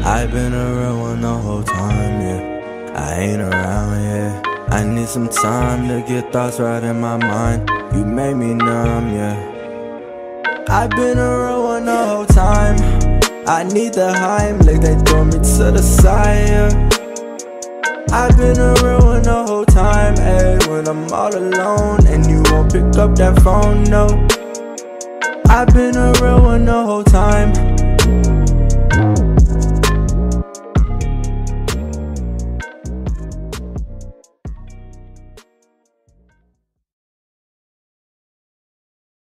I've been a real one the whole time, yeah. I ain't around, yeah. I need some time to get thoughts right in my mind. You made me numb, yeah. I've been a real one the whole time. I need the Heimlich, they throw me to the side, yeah. I've been a real one the whole time, ayy. When I'm all alone and you won't pick up that phone, no. I've been a real one the whole time.